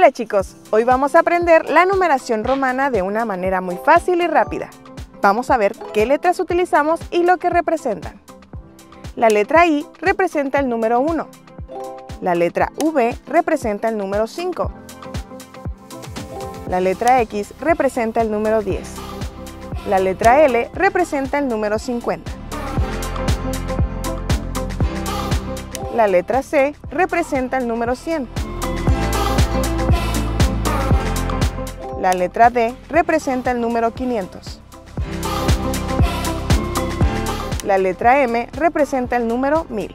Hola chicos, hoy vamos a aprender la numeración romana de una manera muy fácil y rápida. Vamos a ver qué letras utilizamos y lo que representan. La letra I representa el número 1. La letra V representa el número 5. La letra X representa el número 10. La letra L representa el número 50. La letra C representa el número 100. La letra D representa el número 500. La letra M representa el número 1000.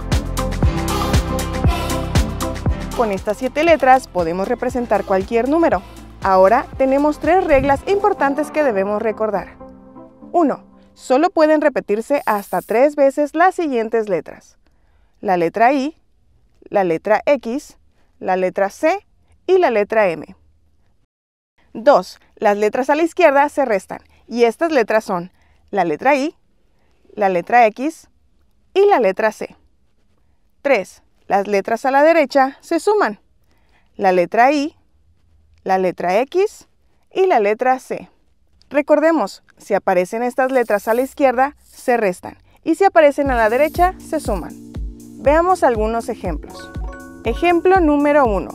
Con estas 7 letras podemos representar cualquier número. Ahora tenemos 3 reglas importantes que debemos recordar. 1. Solo pueden repetirse hasta 3 veces las siguientes letras: la letra I, la letra X, la letra C y la letra M. 2. Las letras a la izquierda se restan y estas letras son la letra I, la letra X y la letra C. 3. Las letras a la derecha se suman: la letra I, la letra X y la letra C. Recordemos, si aparecen estas letras a la izquierda, se restan, y si aparecen a la derecha, se suman. Veamos algunos ejemplos. Ejemplo número 1.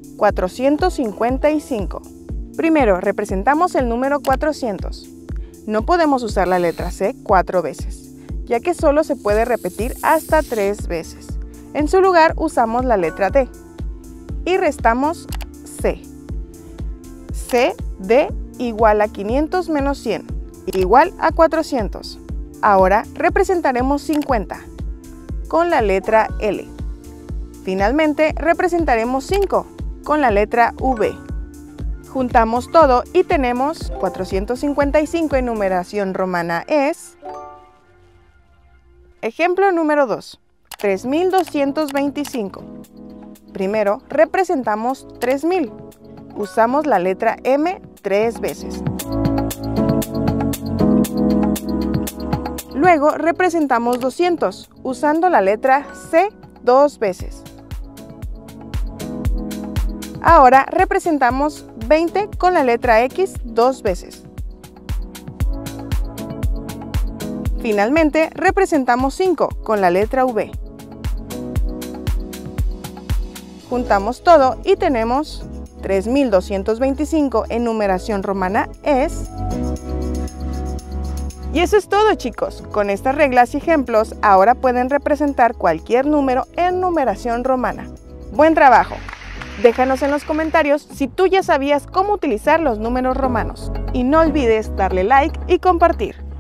455. Primero, representamos el número 400. No podemos usar la letra C 4 veces, ya que solo se puede repetir hasta 3 veces. En su lugar, usamos la letra D y restamos C. C, D igual a 500 menos 100, igual a 400. Ahora representaremos 50 con la letra L. Finalmente, representaremos 5 con la letra V. Juntamos todo y tenemos 455 en numeración romana es... Ejemplo número 2. 3225. Primero, representamos 3000. Usamos la letra M 3 veces. Luego, representamos 200, usando la letra C 2 veces. Ahora, representamos 20 con la letra X 2 veces. Finalmente, representamos 5 con la letra V. Juntamos todo y tenemos 3225 en numeración romana es... Y eso es todo, chicos. Con estas reglas y ejemplos, ahora pueden representar cualquier número en numeración romana. ¡Buen trabajo! Déjanos en los comentarios si tú ya sabías cómo utilizar los números romanos. Y no olvides darle like y compartir.